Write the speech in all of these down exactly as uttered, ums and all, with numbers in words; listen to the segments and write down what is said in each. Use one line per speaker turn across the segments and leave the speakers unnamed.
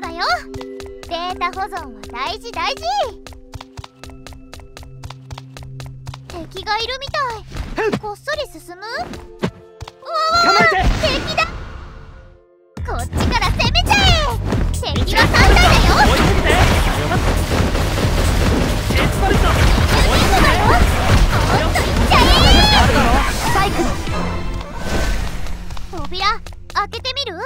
だよ。データ保存は大事大事。敵がいるみたい。こっそり進む。うわわわ、敵だ。こっちから攻めちゃえ。敵はさんたいだよ。
追いかけて。エスパルト追いかけて。
もっといっちゃえ。
サイクル。
扉開けてみる？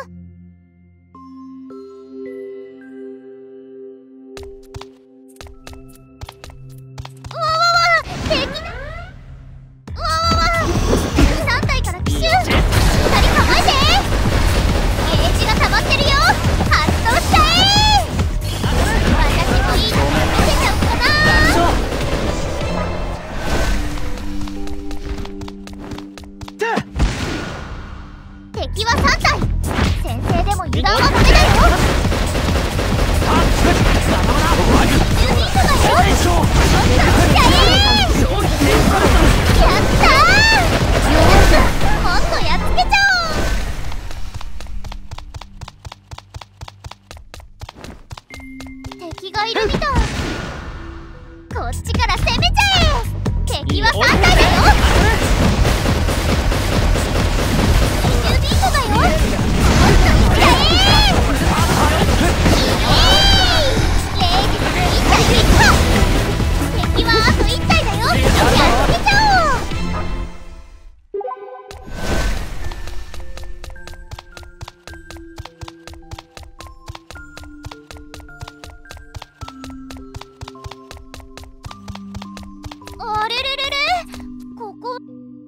うわわわ、敵だ。うわわわ、さんたいから奇襲。ふたり構えて。ゲージが溜まってるよ。発動しちゃえ。私もいいとこ見せちゃおうかな。敵はさんたい。先制でも油断はダメだよ。じゅうにんだよ。もっといっちゃえ。やったー。もっとやっつけちゃおう。敵がいるみたい。こっちから攻めちゃえ。敵はさんたいだよ。にじゅうにんだよ。もっといっちゃえ。イエーイ。レイジスいったいヒット。敵はあといったいだよ。やっつけちゃおう。あれれれれ、ここ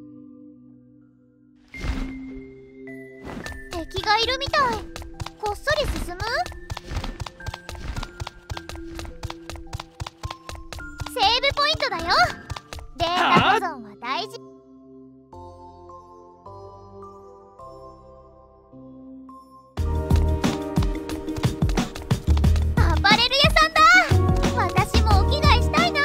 敵がいるみたい。こっそり進む。セーブポイントだよ。データ保存は大事。アパレル屋さんだ。私もお着替えしたいな。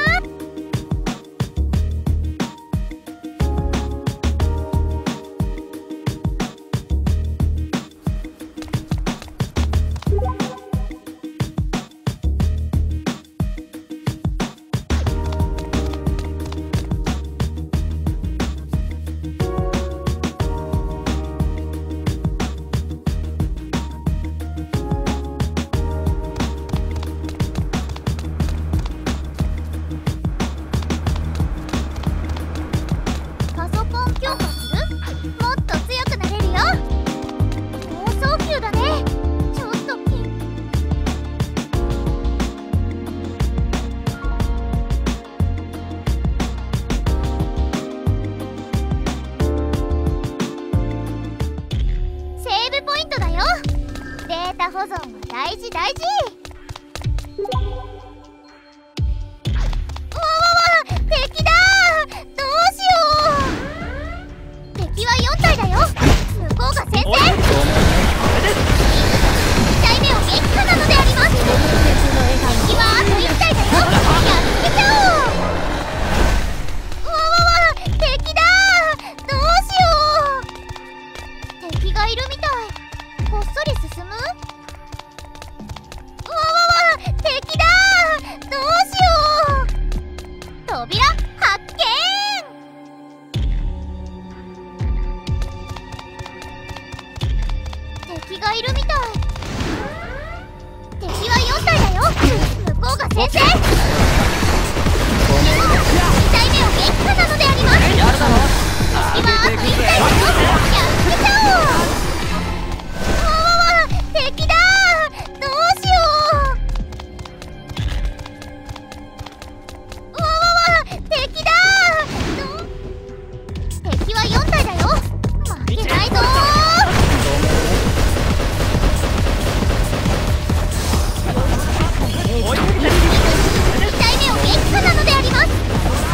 パソコン強化する？もっと強くなれるよ。猛送球だね。ちょっとピン。セーブポイントだよ。データ保存は大事大事。うわわわ、敵だ。どうしよう。敵はよんたいだよ。向こうが先制。にたいめを撃破なのであります。敵はあといったいだよ。やっつけちゃおう。うわわわ、敵だ。どうしよう。敵がいるみたい。こっそり進む。うわわわ、敵だ。どうしよう。扉発見。敵がいるみたい。敵はよんたいだよ。向こうが先制。にたいめを撃破なのであります。敵はあといったいだよ。やっつけちゃおう。うわわわ、敵だ。どうしよう。うわわわ、敵だ。ど敵はよんたいだよ。負けないぞ。
追いかけて。
にたいめを撃破なのであります。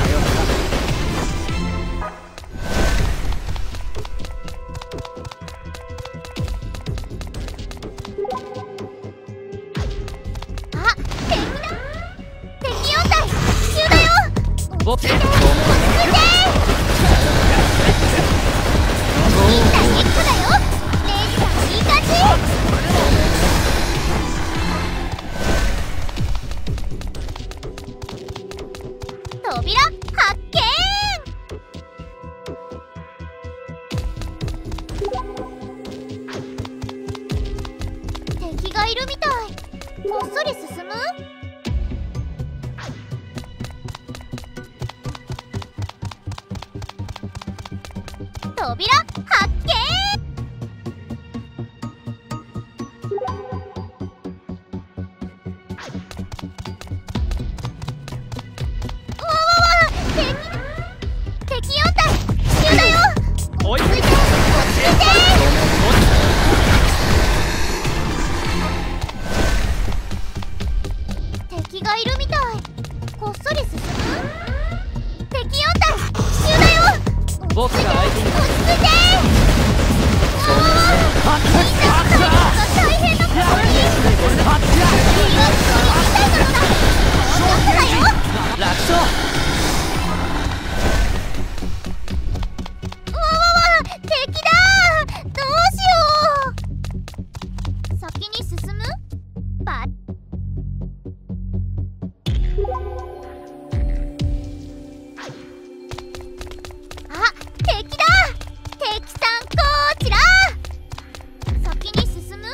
あ、敵だ。敵よんたい。奇襲だよ。
ボケ。
落ち着いて。いったい撃破だよ。レイジさんいい感じ。 みたい。こっそり進む？扉発見。うわわわ、敵敵四体急だよ。
追いついて、
落ち着いて敵がいるみたい。こっそり進む？敵四体急だよ。
僕が相手に。
落ち着いて。うわわわ、みんなが大変なことに。次はここに来たいのだ。もうちょっとだよ。
楽勝。
うわわわ、敵だ。どうしよう。先に進む？バッあ、敵だ。敵さんこちら。先に進む？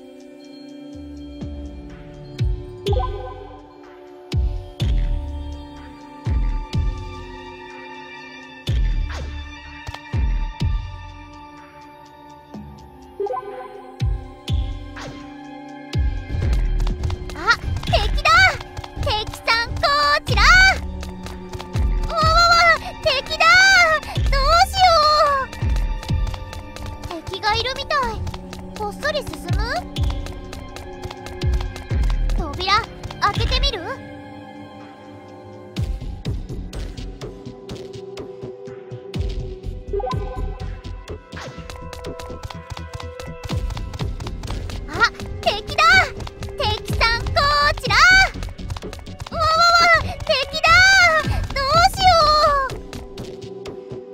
あ、敵だ。敵さんこちら。うわわわ、敵だ。どうしよう。敵がいるみたい。こっそり進む？扉開けてみる？あ、敵だ。敵さんこちら。うわわわ、敵だ。どうしよ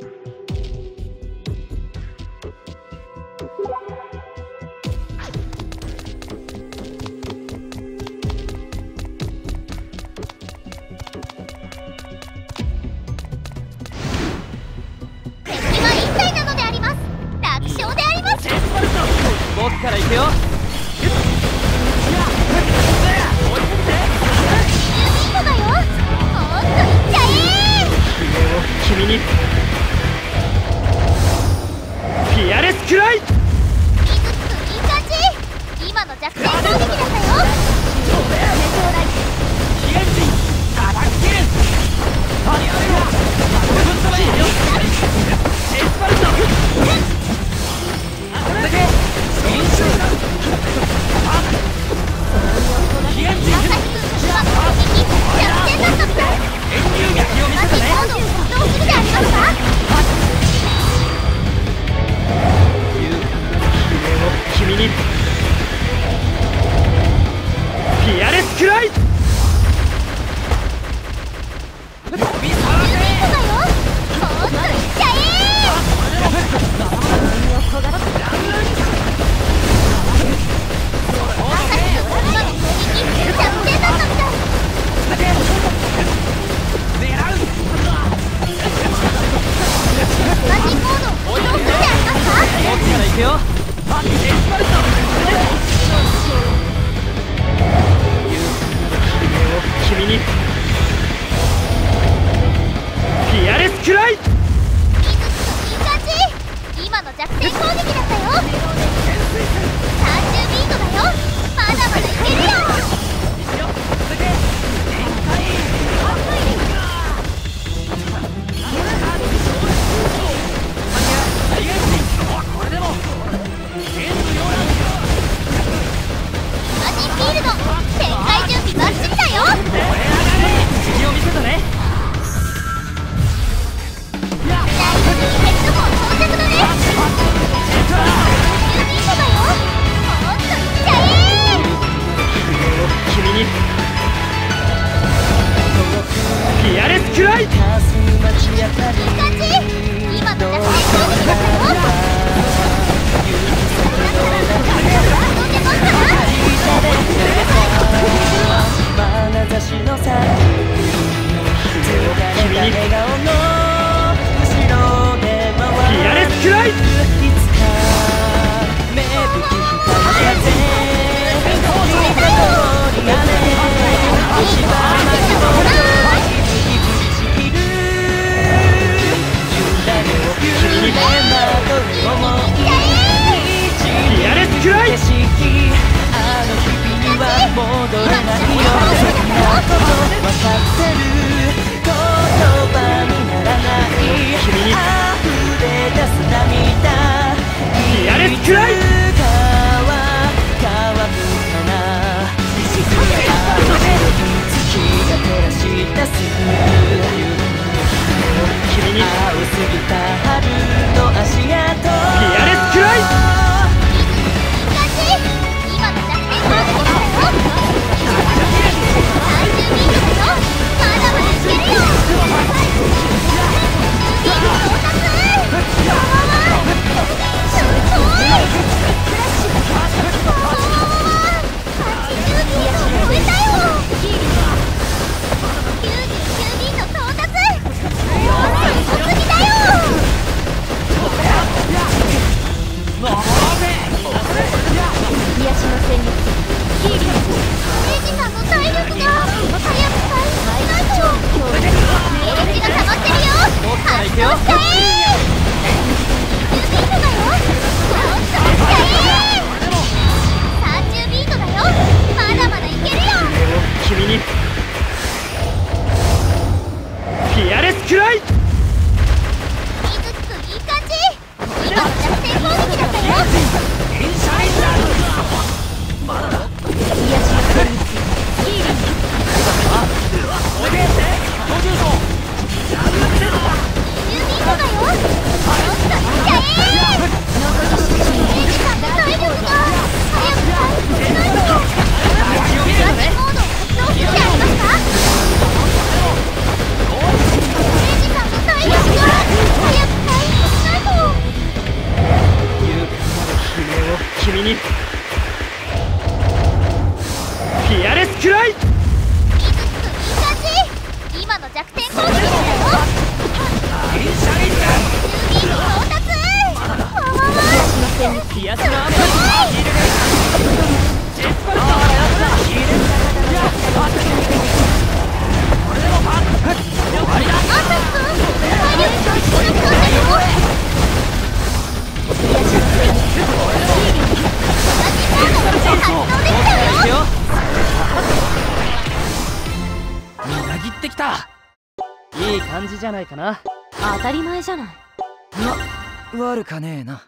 う。敵は一体なのであります。楽勝であります。
僕から行くよ。追いついて。
ユミコだよ。もっといっちゃえ。
上を君に。ピアレスクライ。
いつつくいい感じ。今の弱点攻撃だったよ。
ヒエンジン叩き切る。パニアルよ。ぶっ飛ばしよ。エスパルト。あれだけ。インシューだ。ヒエンジン。
朝日君の今の攻撃弱点だったみたい。
遠流撃を見せたね。
マジモードを発動するでありますか？
勇敢な悲鳴を君に。ピアレスクライ。飛び去ら
ユミコだよ。もっといっちゃえ。朝日の今の攻撃弱点だったみたい。マジモードを発動するでありますか？
僕から行くよ。エスパルト。勇敢な悲鳴を君に。ピアレスクライ。
いつつくいい感じ。今の弱点攻撃だったよ。さんじゅうビートだよ。まだまだいけるよ。
これでも
マジンフィールド展開準備バッチリだよ。
次を見せたね。
ライトニーヘッドホン到着だね。ユミコだよ。もっといっちゃえ。
君に。ピアレスクライ。
いい感じ。今の弱点攻撃だったよ。飛んでますかな。
眼差しの先疲れた笑顔の後ろで回る
ピアレスクライ。
いつか芽吹く光風戻れないよそんなこと分かってる言葉にならない溢れ出す涙
ピアレスクライ
いつかは乾くかな青い月が照らし出す
君に
青すぎた春の足跡
ピアレスクライ
今の弱点攻撃だよ。最終ビートだよ。まだまだいけるよ。ビート到達。わわわすごい。わわわわはちじゅうビートを超えたよ。きゅうじゅうきゅうビート到達。もうすごすぎだよ。癒しの戦力ヒーリングエイジさんの体力が早く回復しないとエイジが溜まってるよ発動しちゃえにじゅうビートだよ発動しちゃえさんじゅうビートだよまだまだいけるよ
君にピアレスクライ
水木くんいい感じ今の弱点攻撃だったよ癒しの戦力ヒーリングじゅうビートだよもっといっちゃえエイジさんの体力が早く回復しないとラッキーモードを発動してありましたエイジさんの体力が早く回復しないと
勇気なる悲鳴を君にピアレスクライ
水木くんいい感じ今の弱点攻撃だったよじゅうビート到達わわわ
ピアスの雨
すごい
ジェスパルトヒーレン終わりだ
アサヒくん体力が少なくなったよ癒しの戦力ヒーリング同じモードが発動できたよ
みなぎってきたいい感じじゃないかな
当たり前じゃない
ま、悪かねえな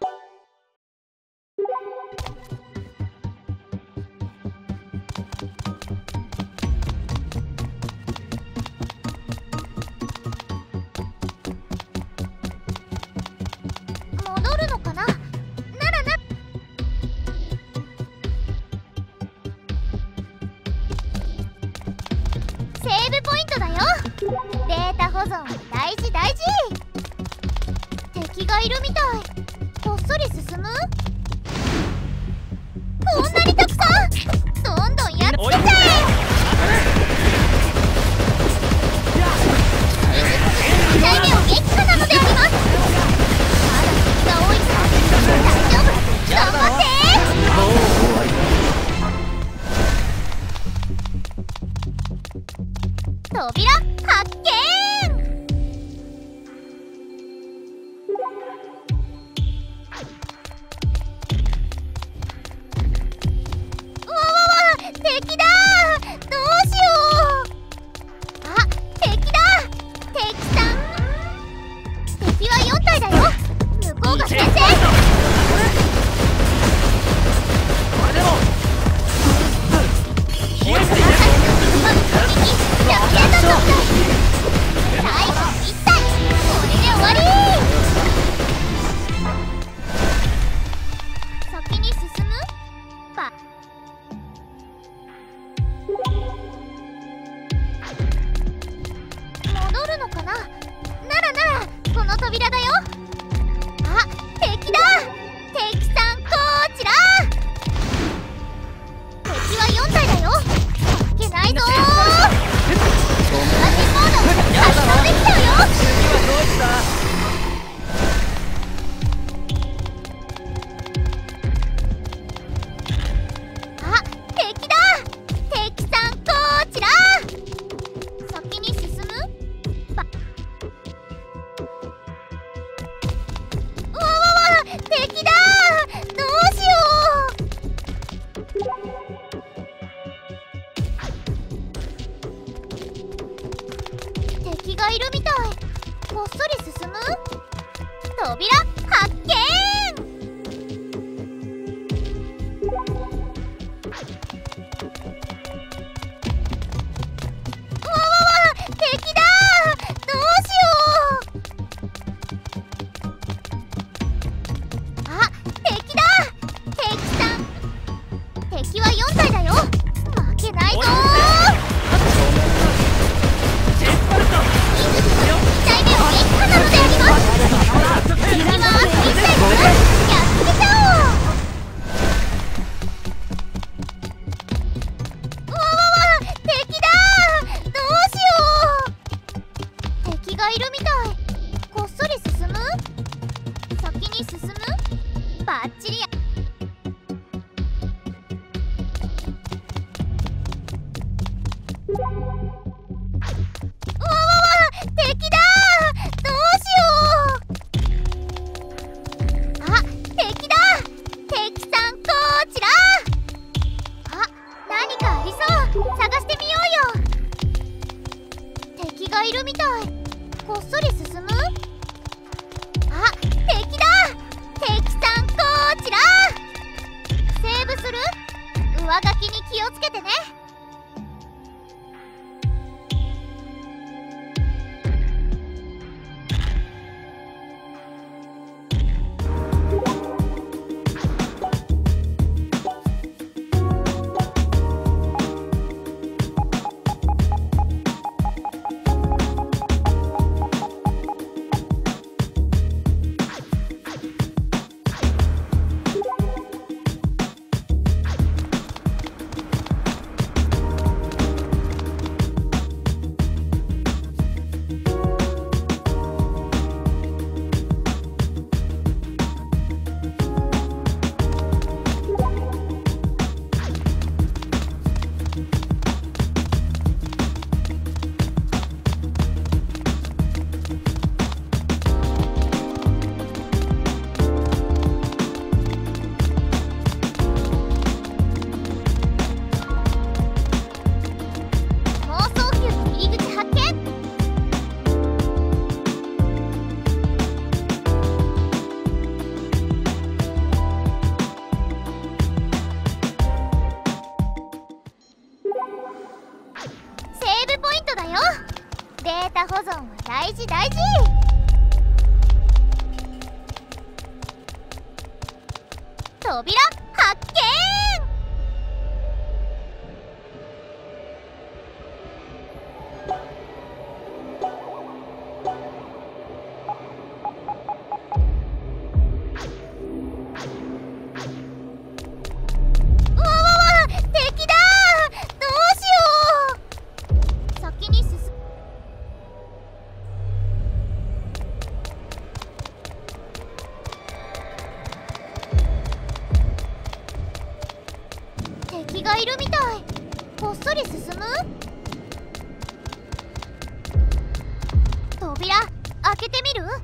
戻るのかなならなセーブポイントだよデータ保存大事大事敵がいるみたいこっそり進むこんなにたくさんどんどんやっつけちゃえにだいめを元気かなのでありますまだ敵が多いから大丈夫頑張って
もう終わり
扉発見わわわ敵だどうしようあ敵だ敵さん敵はよん体だよ向こうが先制
これでもヒーレン
今の攻撃ひゃく点だったみたい最後のいち体これで終わり先に進むば戻るのかなならならこの扉だよあ敵だ敵さんこちら敵はよん体だよ負けないぞ同じモード発動できちゃうよあ敵だ敵さんこちら先に進むばがいるみたい。こっそり進む。扉発見。わわわ、敵だ。どうしよう。あ、敵だ。敵さん。敵はよん体だよ。負けないぞ。
チェスパルト
に体目は撃破なのであります。敵はあといち体だな。やっつけちゃおう。わわわ、敵だ。どうしよう。敵がいるみたい。こっそり進む。先に進む。バッチリや。わわわ、敵だ。どうしよう。あ、敵だ。敵さんこちら。あ、何かありそう。探してみようよ。敵がいるみたい。こっそり進む。あ、敵だ。敵さんこちら。セーブする。上書きに気をつけてね。妄想球の入り口発見。セーブポイントだよ。データ保存は大事大事。扉発見。わわわ、敵だ。どうしよう。先に進む。敵がいるみたい。こっそり進む。扉開けてみる。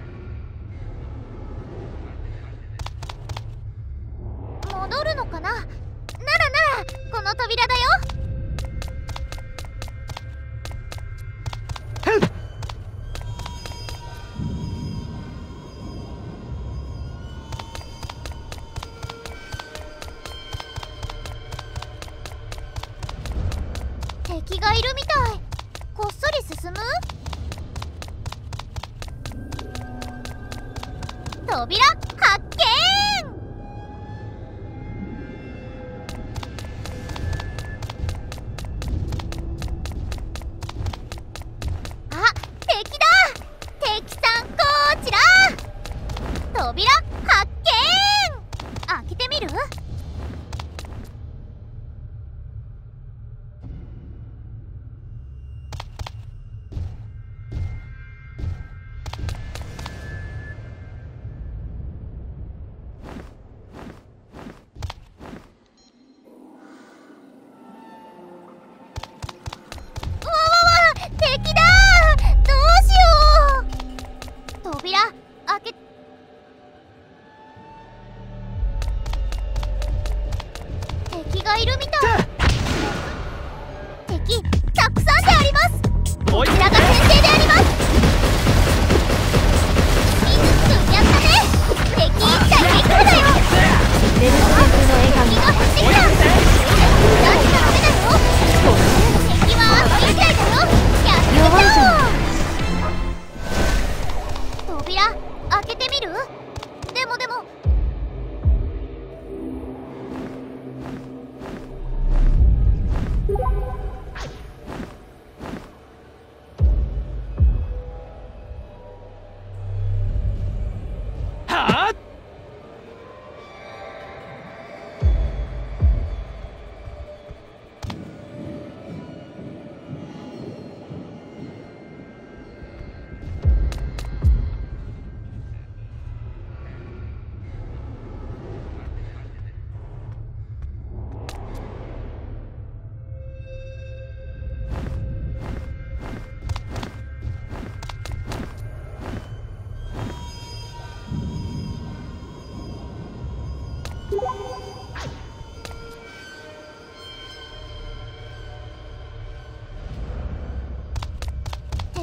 戻るのかな。ならならこの扉だよ。敵がいるみたい。こっそり進む。扉発見。あ、敵だ。敵さんこちら。扉発見。開けてみる。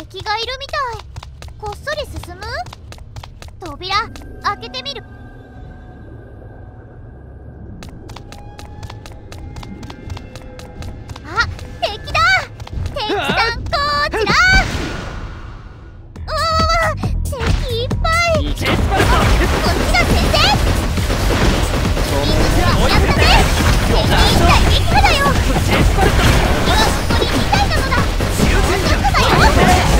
敵がいるみたい。こっそり進む？扉開けてみる。あ、敵だ。敵さんこちら。うわ、敵いっぱい。
いけスパルト。
こっちだ先生。水がやったね。敵一体撃破だよ。
チェスパルト。
敵はここににたいなのだ。もうちょっとだよ。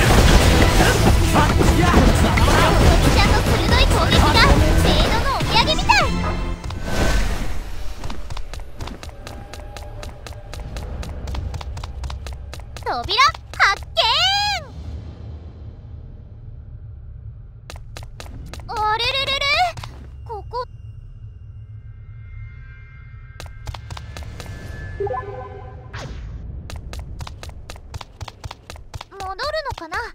敵ちゃんの鋭い攻撃がメイドのお土産みたい。扉発見。あれれれれ、ここ戻るのかな。なら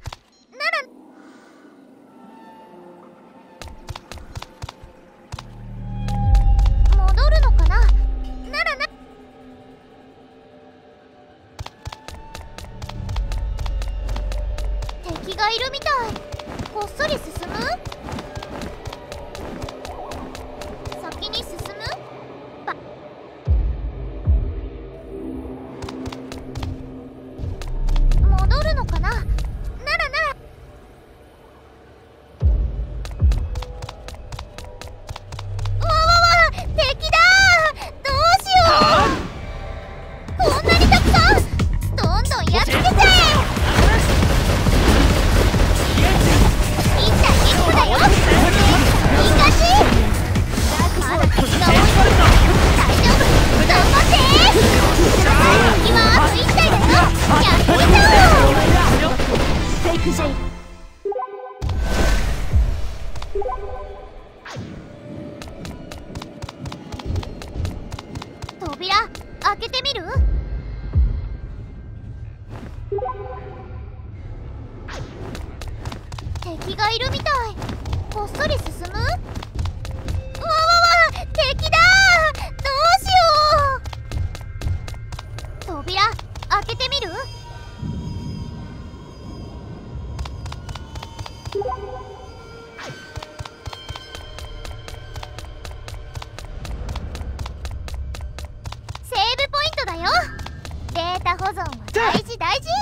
戻るのかな。ならな敵がいるみたい。こっそり進む？先に進む？ば戻るのかな。ならならわわわ、敵だ。どうしよう。こんなにたくさん。どんどんやっつけちゃえ。一体一個だよ。いい感じ。まだ敵が多い。大丈夫、頑張って。敵はあと一体だよ。やっつけちゃおう。
テイク J。
扉開けてみる？敵がいるみたい。こっそり進む？うわわわ、敵だ。どうしよう。扉開けてみる？セーブポイントだよ。データ保存は大事大事。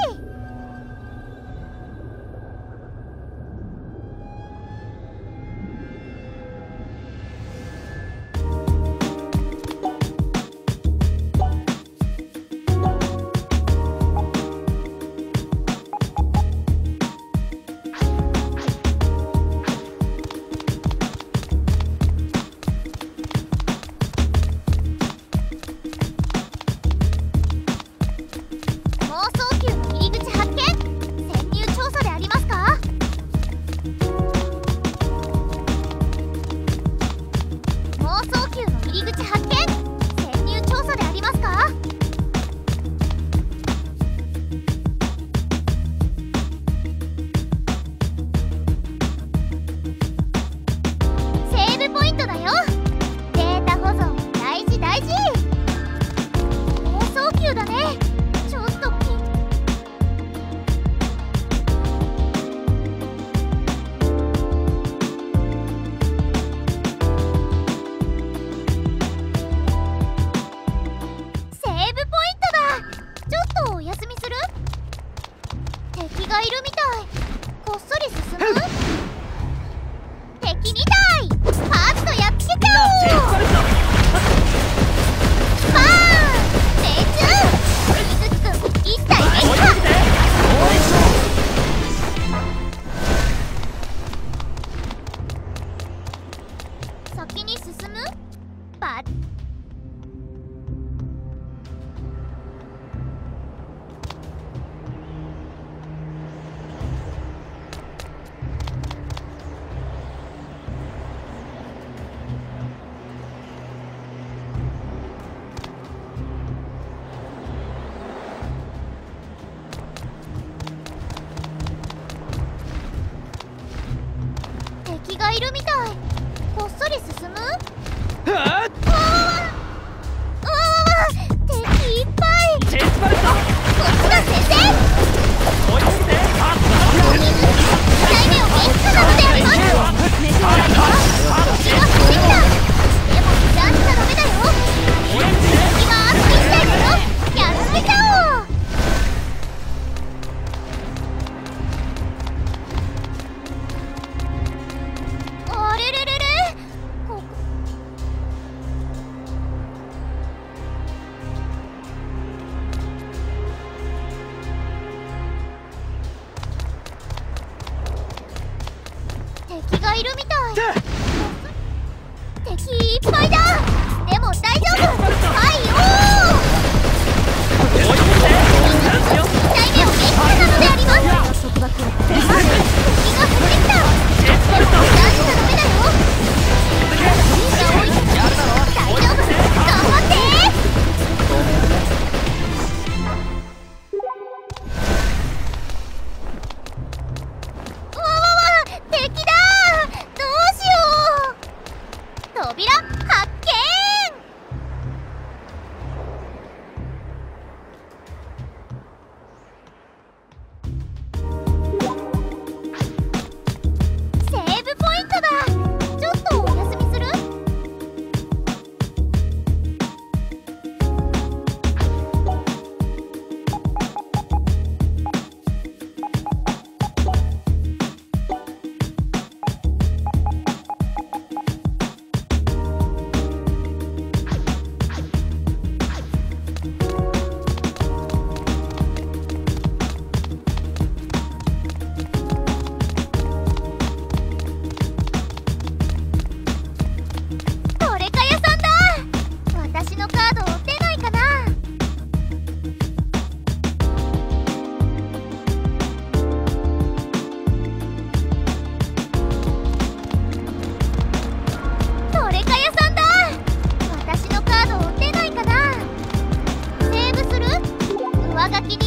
がいるみたい。こっそり進む？敵みたい。パーッとやっつけちゃおう。バーン！命中！水木くん一体撃破。先に進む？バッ敵がいるみたい。こっそり進む？うわわわわわ、敵いっぱい。
チェスパルト、
こっちだ先生。
追いついて。あっ、
いるみたい。敵いっぱいだ。でも大丈夫。はいよー。いち体目を撃破なのであります。敵が降ってきた。ダンスがダメだよ。大丈夫、頑張って。わわわ、敵だ。どうしよう。扉発見。セーブポイントだ。ちょっとお休みする？トレカ屋さんだ。私のカードを出ないかな。トレカ屋さんだ。私のカードを出ないかな。セーブする？上書き